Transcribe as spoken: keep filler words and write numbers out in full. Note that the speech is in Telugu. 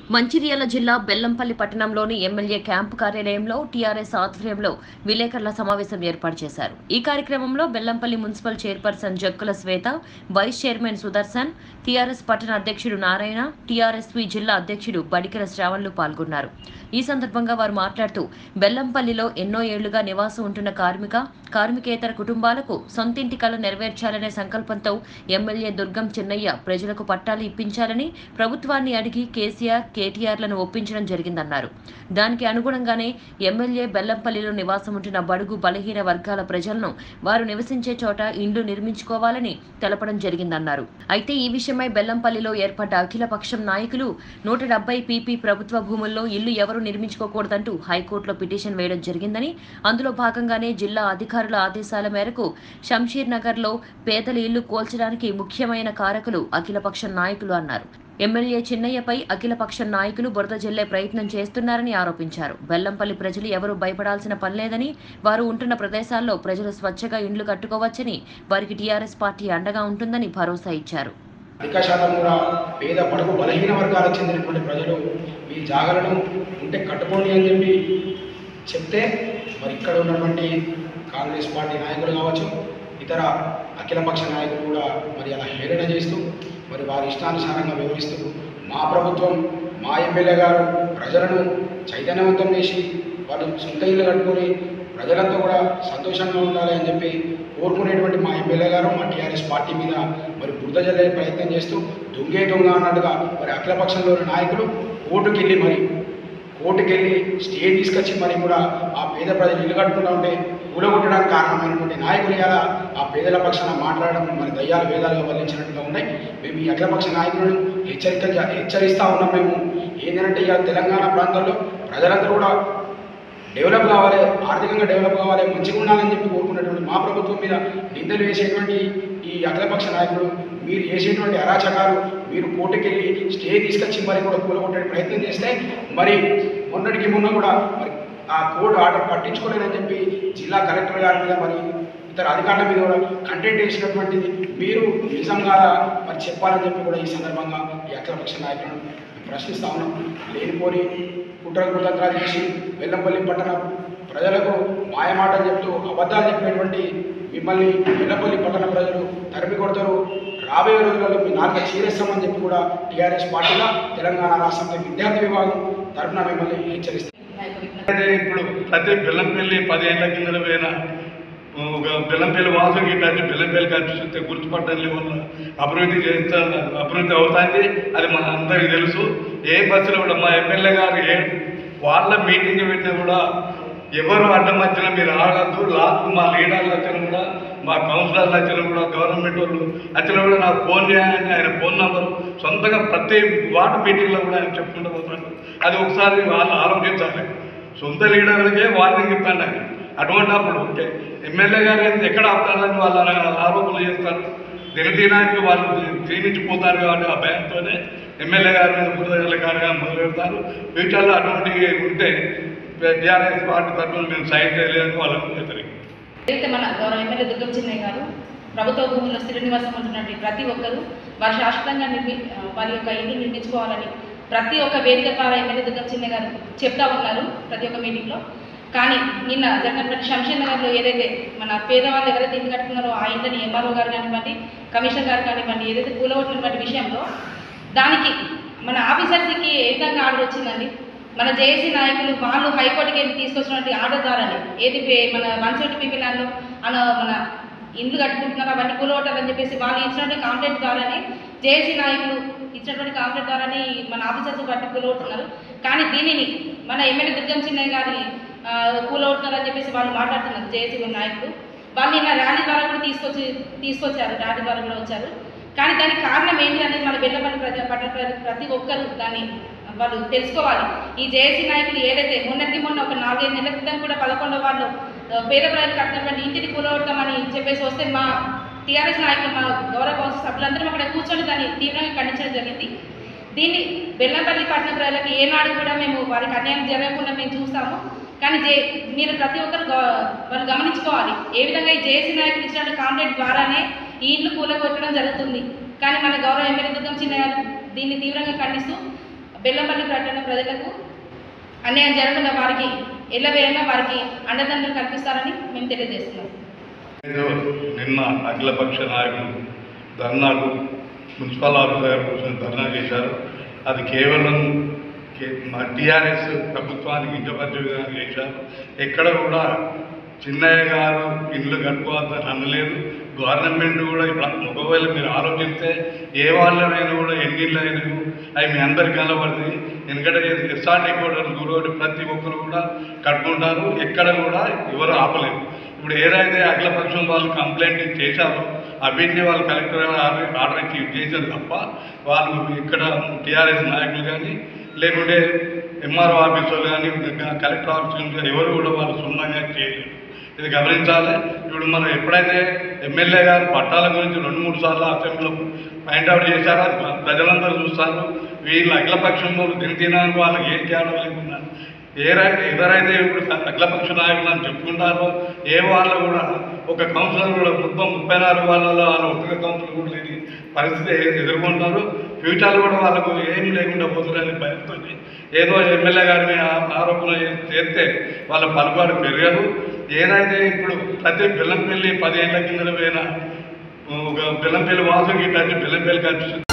మంచిర్యాల జిల్లా బెల్లంపల్లి పట్టణంలోని ఎమ్మెల్యే క్యాంపు కార్యాలయంలో టీఆర్ఎస్ ఆధ్వర్యంలో విలేకరుల సమావేశం ఏర్పాటు చేశారు. ఈ కార్యక్రమంలో Bellampalli municipal chairperson Jakkula Swetha, vice chairman Sudarshan, TRS పట్టణ అధ్యక్షుడు నారాయణ, టీఆర్ఎస్పీ జిల్లా అధ్యక్షుడు బడికల శ్రావణ్లు పాల్గొన్నారు. ఈ సందర్భంగా వారు మాట్లాడుతూ బెల్లంపల్లిలో ఎన్నో ఏళ్లుగా నివాసం ఉంటున్న కార్మిక, కార్మికేతర కుటుంబాలకు సొంతింటి కల నెరవేర్చాలనే సంకల్పంతో ఎమ్మెల్యే దుర్గం చిన్నయ్య ప్రజలకు పట్టాలు ఇప్పించాలని ప్రభుత్వాన్ని అడిగి కేసీఆర్, కేటీఆర్లను ఒప్పించడం జరిగిందన్నారు. దానికి అనుగుణంగానే ఎమ్మెల్యే బెల్లంపల్లిలో నివాసం ఉంటున్న బడుగు బలహీన వర్గాల ప్రజలను వారు నివసించే చోట ఇండ్లు నిర్మించుకోవాలని తెలపడం జరిగిందన్నారు. అయితే ఈ విషయమై బెల్లంపల్లిలో ఏర్పడ్డ అఖిల పక్షం నాయకులు నూట డెబ్బై పీపీ ప్రభుత్వ భూముల్లో ఇల్లు ఎవరు నిర్మించుకోకూడదంటూ హైకోర్టులో పిటిషన్ వేయడం జరిగిందని, అందులో భాగంగానే జిల్లా అధికారుల ఆదేశాల మేరకు శంషీర్ నగర్ లో పేదల ఇల్లు కోల్చడానికి ముఖ్యమైన కారకులు అఖిలపక్షం నాయకులు అన్నారు. ఎమ్మెల్యే చిన్నయ్యపై అఖిలపక్షం నాయకులు బురద జల్లే ప్రయత్నం చేస్తున్నారని ఆరోపించారు. బెల్లంపల్లి ప్రజలు ఎవరూ భయపడాల్సిన పనిలేదని, వారు ఉంటున్న ప్రదేశాల్లో ప్రజలు స్వచ్ఛగా ఇండ్లు కట్టుకోవచ్చని, వారికి టీఆర్ఎస్ పార్టీ అండగా ఉంటుందని భరోసా ఇచ్చారు. అధిక శాతం కూడా పేద బడుగు బలహీన వర్గాలకు చెందినటువంటి ప్రజలు మీ జాగలను ఉంటే కట్టుకోండి అని చెప్పి చెప్తే, మరి ఇక్కడ ఉన్నటువంటి కాంగ్రెస్ పార్టీ నాయకులు కావచ్చు, ఇతర అఖిలపక్ష నాయకులు కూడా మరి అలా హేళన చేస్తూ మరి వారి ఇష్టానుసారంగా వివరిస్తూ మా ప్రభుత్వం, మా ఎమ్మెల్యే గారు ప్రజలను చైతన్యవంతం చేసి వాళ్ళు సొంత ఇల్లు కట్టుకొని ప్రజలంతా కూడా సంతోషంగా ఉండాలి అని చెప్పి కోరుకునేటువంటి మా ఎమ్మెల్యే గారు మా టీఆర్ఎస్ పార్టీ మీద మరి బురద జల్లే ప్రయత్నం చేస్తూ దొంగే దొంగ అన్నట్టుగా మరి అఖిలపక్షంలోని నాయకులు కోర్టుకు వెళ్ళి మరి కోర్టుకు వెళ్ళి స్టే తీసుకొచ్చి మరి కూడా ఆ పేద ప్రజలు ఇల్లు కట్టుకుంటూ ఉంటే కూలగొట్టడానికి కారణమైనటువంటి నాయకులు ఇలా ఆ పేదల పక్షాన మాట్లాడడం మరి దయ్యాలు వేదాలుగా వల్లించినట్టుగా ఉన్నాయి. మేము ఈ అఖిలపక్ష నాయకులను హెచ్చరిక హెచ్చరిస్తూ ఉన్నాం. మేము ఏంటంటే ఇక తెలంగాణ ప్రాంతంలో ప్రజలందరూ కూడా డెవలప్ కావాలి, ఆర్థికంగా డెవలప్ కావాలి, మంచిగా ఉండాలని చెప్పి కోరుకున్నటువంటి మా ప్రభుత్వం మీద నిందలు వేసేటువంటి ఈ అఖిలపక్ష నాయకులు మీరు చేసేటువంటి అరాచకాలు, మీరు కోర్టుకెళ్ళి స్టే తీసుకొచ్చి మరి కూడా కూలగొట్టే ప్రయత్నం చేస్తే మరి మొన్నటికి మొన్న కూడా మరి ఆ కోర్టు ఆర్డర్ పట్టించుకోలేదని చెప్పి జిల్లా కలెక్టర్ గారి మీద మరి ఇతర అధికారుల మీద కూడా కంటెంట్ వేసినటువంటిది మీరు నిజంగా మరి చెప్పాలని చెప్పి కూడా ఈ సందర్భంగా ఈ అఖిలపక్ష నాయకులను ప్రశ్నిస్తా ఉన్నాం. లేనిపోని కుట్ర కుతంత్రాలు చేసి బెల్లంపల్లి పట్టణ ప్రజలకు మాయమాటలు చెప్తూ అబద్ధాలు చెప్పినటువంటి మిమ్మల్ని బెల్లంపల్లి పట్టణ ప్రజలు తరిమి కొడతారు. రాబోయే రోజులలో మీ నాలుగు చీరేస్తామని చెప్పి కూడా టీఆర్ఎస్ పార్టీగా తెలంగాణ రాష్ట్రంలో విద్యార్థి విభాగం తరఫున మిమ్మల్ని హెచ్చరిస్తారు. ఇప్పుడు ప్రతి బెల్లంపల్లి పదేళ్ల కింద పోయిన ఒక బెల్లంపల్లి వాసు గిట్ట బెల్లంపల్లి కలిసి గుర్తుపట్టడం వల్ల అభివృద్ధి చేస్తా అభివృద్ధి అవుతుంది. అది మన అందరికీ తెలుసు. ఏ బస్సులో కూడా మా ఎమ్మెల్యే గారు ఏ వాళ్ళ మీటింగ్ పెట్టినా కూడా ఎవరు అడ్డం వచ్చినా మీరు ఆగద్దు, లాస్ట్ మా లీడర్లు వచ్చినా కూడా, మా కౌన్సిలర్లు వచ్చినా కూడా, గవర్నమెంట్ వాళ్ళు వచ్చినా కూడా నాకు ఫోన్ చేయాలని ఆయన ఫోన్ నెంబరు సొంతంగా ప్రతి వార్డు మీటింగ్లో కూడా ఆయన చెప్పుకుంటూ పోతాడు. అది ఒకసారి వాళ్ళు ఆలోచించాలి. సొంత లీడర్లకే వార్నింగ్ ఇస్తాను ఆయన. అటువంటిప్పుడు ఎమ్మెల్యే గారు ఎక్కడ ఆపుతారని వాళ్ళు ఆరోపణలు చేస్తారు. దినదినానికి వాళ్ళు క్షీణించిపోతారు కాబట్టి ఆ భయంతోనే ఎమ్మెల్యే గారి మీద బురద గారుగా మొదలు పెడతారు. ఫ్యూచర్లో అటువంటివి ఉంటే టీఆర్ఎస్ పార్టీ తరఫున మేము సైన్ చేయలేదని వాళ్ళని హెచ్చరిక. ఏదైతే మన గౌరవ ఎమ్మెల్యే దుర్గం చిన్నయ్య గారు ప్రభుత్వ భూముల్లో స్థిర నివాసం ఉంటున్నటువంటి ప్రతి ఒక్కరూ వారు శాశ్వతంగా నిర్మి వారి యొక్క ఇల్లు నిర్మించుకోవాలని ప్రతి ఒక్క వేదిక ద్వారా ఎమ్మెల్యే దుర్గం చిన్నయ్య గారు చెప్తా ఉన్నారు ప్రతి ఒక్క మీటింగ్లో. కానీ నిన్న జరిగినటువంటి శంషీర్ నగర్లో ఏదైతే మన పేదవాళ్ళు ఎవరైతే ఇల్లు కట్టుకున్నారో ఆ ఇంటిని ఎంఆర్ఓ గారు కానివ్వండి, కమిషనర్ గారు కానివ్వండి, ఏదైతే కూలగొట్టినటువంటి విషయంలో దానికి మన ఆఫీసర్స్కి ఏ విధంగా ఆర్డర్ వచ్చిందండి. మన జేఏసీ నాయకులు వాళ్ళు హైకోర్టుకి వెళ్ళి తీసుకొచ్చినటువంటి ఆర్డర్ ద్వారానే ఏది మన వన్ సెవెంటీ పీపీ ల్యాండ్లో మన మన ఇండ్లు కట్టుకుంటున్నారు అవన్నీ కూలగొట్టాలని చెప్పేసి వాళ్ళు ఇచ్చినటువంటి కాంప్లైంట్ ద్వారానే జేఏసీ నాయకులు ఇచ్చినటువంటి కాంప్లైంట్ ద్వారానే మన ఆఫీసర్స్ బట్టి కూలగొడుతున్నారు. కానీ దీనిని మన ఎమ్మెల్యే దుర్గం చిన్నయ్య గారిని కూలగొడుతున్నారని చెప్పేసి వాళ్ళు మాట్లాడుతున్నారు జేఏసీ నాయకులు. వాళ్ళు నిన్న ర్యాలీ ద్వారా కూడా తీసుకొచ్చి తీసుకొచ్చారు ర్యాలీ ద్వారా కూడా వచ్చారు. కానీ దానికి కారణం ఏంటి అనేది మన బెల్లంపల్లి ప్రజ పట్టణ ప్రతి ఒక్కరు దాన్ని వాళ్ళు తెలుసుకోవాలి. ఈ జేఏసీ నాయకులు ఏదైతే మొన్నటి మొన్న ఒక నాలుగైదు నెలల క్రితం కూడా పదకొండవ వాళ్ళు పేద ప్రజలు కట్టినటువంటి ఇంటిని కూలగొడతామని చెప్పేసి వస్తే మా టీఆర్ఎస్ నాయకులు మా గౌరవ కౌన్సిల్ సభ్యులందరూ అక్కడ కూర్చొని దాన్ని తీవ్రంగా ఖండించడం జరిగింది. దీన్ని బెల్లంపల్లి పట్టణ ప్రజలకు ఏనాడు కూడా మేము వారికి అన్యాయం జరగకుండా మేము చూస్తాము. కానీ జే మీరు ప్రతి ఒక్కరు వాళ్ళు గమనించుకోవాలి. ఏ విధంగా ఈ జేఏసీ నాయకులు ఇచ్చిన కాంప్లైంట్ ద్వారానే ఈ ఇల్లు కూలగొట్టడం జరుగుతుంది. కానీ మన గౌరవ ఎమ్మెల్యే దుర్గం చిన్నయ్య దీన్ని తీవ్రంగా ఖండిస్తూ బెల్లంపల్లి పట్టణ ప్రజలకు అన్యాయం జరగకుండా వారికి ఎల్లవేళలా వారికి అండదండలు కల్పిస్తారని మేము తెలియజేస్తున్నాం. నిన్న అఖిలపక్ష నాయకులు ధర్నాకు మున్సిపల్ ఆఫీసర్ కూర్చొని ధర్నా చేశారు. అది కేవలం మా టీఆర్ఎస్ ప్రభుత్వానికి ఇంటపరిచే విధానం చేశారు. ఎక్కడ కూడా చిన్నయ్య గారు ఇండ్లు కట్టుకోవద్దని అనలేదు. గవర్నమెంట్ కూడా ఇప్పుడు ఒకవేళ మీరు ఆలోచిస్తే ఏ వాళ్ళైనా కూడా ఎన్ని ఇళ్ళు అయినాయి అవి మీ అందరికి కనబడుతుంది. ఎందుకంటే ఎస్ఆర్టీ కూడా గురవడి ప్రతి ఒక్కరు కూడా కట్టుకుంటారు. ఎక్కడ కూడా ఎవరు ఆపలేదు. ఇప్పుడు ఏదైతే అఖిలపక్షం వాళ్ళు కంప్లైంట్ చేశారో అవన్నీ వాళ్ళు కలెక్టర్ ఆర్డర్ ఇచ్చి చేశారు తప్ప వాళ్ళు ఇక్కడ టీఆర్ఎస్ నాయకులు కానీ లేకుంటే ఎంఆర్ఓ ఆఫీసులు కానీ కలెక్టర్ ఆఫీస్ ఎవరు కూడా వాళ్ళు సున్నంగా చేయలేదు. ఇది గమనించాలి. ఇప్పుడు మనం ఎప్పుడైతే ఎమ్మెల్యే గారు పట్టాల గురించి రెండు మూడు సార్లు అసెంబ్లీలో పాయింట్అవుట్ చేశారో అది ప్రజలందరూ చూస్తారు. వీళ్ళు అఖిలపక్షంలో దినదినానికి వాళ్ళకి ఏం తేడా లేకుండా ఏ ఎవరైతే ఇప్పుడు అఖిలపక్ష నాయకులు అని చెప్పుకుంటారో ఏ వాళ్ళు కూడా ఒక కౌన్సిలర్ కూడా మొత్తం ముప్పై నాలుగు వాళ్ళలో వాళ్ళ ఒక్క కౌన్సిలర్ కూడా లేని పరిస్థితి ఎదుర్కొంటారు. ఫ్యూచర్లో కూడా వాళ్ళకు ఏమీ లేకుండా పోతుందని భయంతో ఏదో ఎమ్మెల్యే గారిని ఆరోపణ చేస్తే వాళ్ళ పలుబాటు పెరగదు. ఏదైతే ఇప్పుడు ప్రతి బెల్లంపల్లి పదిహేళ్ల కింద పోయిన ఒక బెల్లంపల్లి వాసుకి టచ్చి బెల్లంపల్లి ఖర్చు